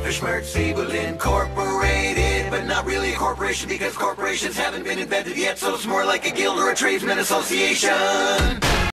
Schmerz-Siebel Incorporated, but not really a corporation because corporations haven't been invented yet, so it's more like a guild or a tradesman association.